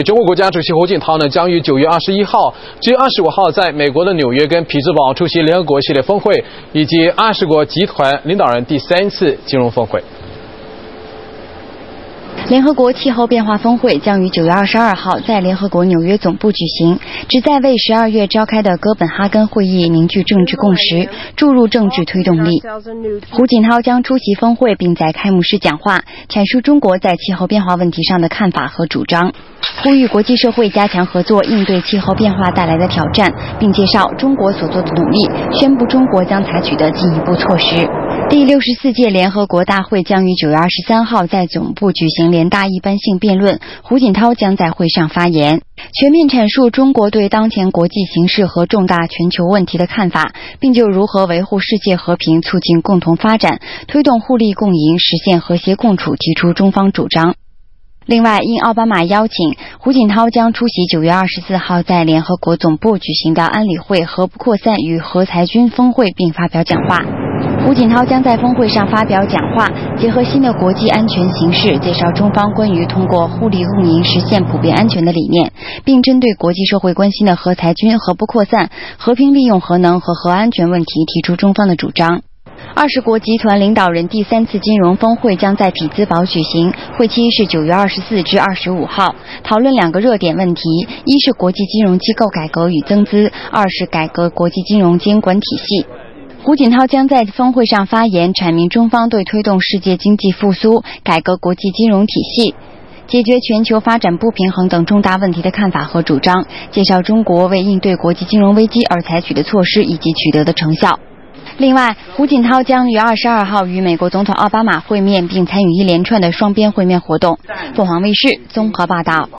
中国国家主席胡锦涛呢，将于9月21号至25号在美国的纽约跟匹兹堡出席联合国系列峰会以及20国集团领导人第3次金融峰会。 联合国气候变化峰会将于9月22号在联合国纽约总部举行，旨在为12月召开的哥本哈根会议凝聚政治共识，注入政治推动力。胡锦涛将出席峰会，并在开幕式讲话，阐述中国在气候变化问题上的看法和主张，呼吁国际社会加强合作，应对气候变化带来的挑战，并介绍中国所做的努力，宣布中国将采取的进一步措施。第64届联合国大会将于9月23号在总部举行联大一般性辩论，胡锦涛将在会上发言，全面阐述中国对当前国际形势和重大全球问题的看法，并就如何维护世界和平、促进共同发展、推动互利共赢、实现和谐共处提出中方主张。另外，应奥巴马邀请，胡锦涛将出席9月24号在联合国总部举行的安理会核不扩散与核裁军峰会，并发表讲话。胡锦涛将在峰会上发表讲话，结合新的国际安全形势，介绍中方关于通过互利共赢实现普遍安全的理念，并针对国际社会关心的核裁军、核不扩散、和平利用核能和核安全问题提出中方的主张。20国集团领导人第3次金融峰会将在匹兹堡举行，会期是9月24至25号，讨论2个热点问题：一是国际金融机构改革与增资，二是改革国际金融监管体系。胡锦涛将在峰会上发言，阐明中方对推动世界经济复苏、改革国际金融体系、解决全球发展不平衡等重大问题的看法和主张，介绍中国为应对国际金融危机而采取的措施以及取得的成效。另外，胡锦涛将于22号与美国总统奥巴马会面，并参与一连串的双边会面活动。凤凰卫视综合报道。